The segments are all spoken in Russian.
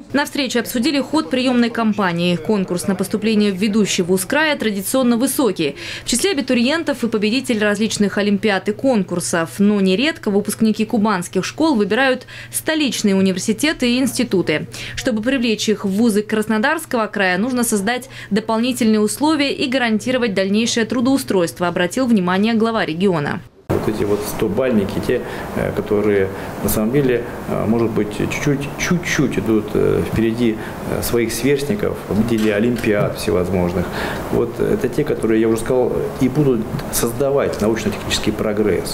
На встрече обсудили ход приемной кампании. Конкурс на поступление в ведущий вуз края традиционно высокий. В числе абитуриентов и победителей различных олимпиад и конкурсов. Но нередко выпускники кубанских школ выбирают столичные университеты и институты. Чтобы привлечь их в вузы Краснодарского края, нужно создать дополнительные условия и гарантировать дальнейшее трудоустройство, обратил внимание глава региона. Вот эти вот 100-бальники, те, которые на самом деле, может быть, чуть-чуть идут впереди своих сверстников в деле олимпиад всевозможных. Вот это те, которые, я уже сказал, и будут создавать научно-технический прогресс.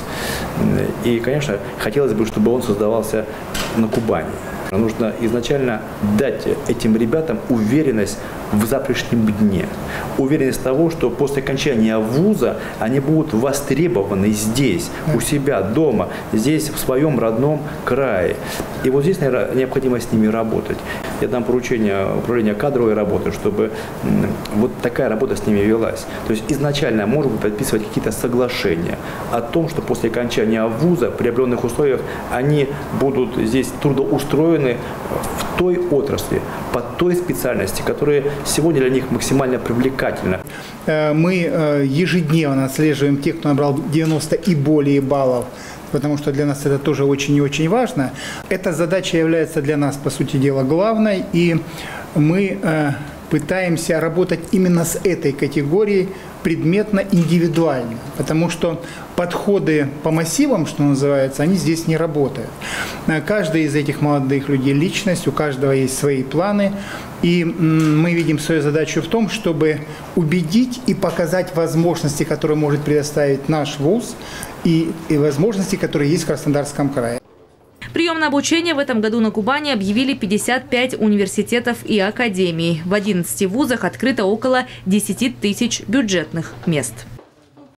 И, конечно, хотелось бы, чтобы он создавался на Кубани. Нужно изначально дать этим ребятам уверенность в завтрашнем дне. Уверенность того, что после окончания вуза они будут востребованы здесь, у себя дома, здесь, в своем родном крае. И вот здесь, наверное, необходимо с ними работать. Я дам поручение управления кадровой работы, чтобы вот такая работа с ними велась. То есть изначально, может быть, подписывать какие-то соглашения о том, что после окончания вуза при определенных условиях они будут здесь трудоустроены в той отрасли, по той специальности, которая сегодня для них максимально привлекательна. Мы ежедневно отслеживаем тех, кто набрал 90 и более баллов, потому что для нас это тоже очень и очень важно. Эта задача является для нас, по сути дела, главной, и мы пытаемся работать именно с этой категорией предметно, индивидуально, потому что подходы по массивам, что называется, они здесь не работают. Каждый из этих молодых людей личность, у каждого есть свои планы, и мы видим свою задачу в том, чтобы убедить и показать возможности, которые может предоставить наш вуз, и возможности, которые есть в Краснодарском крае. Прием на обучение в этом году на Кубани объявили 55 университетов и академий. В 11 вузах открыто около 10 тысяч бюджетных мест.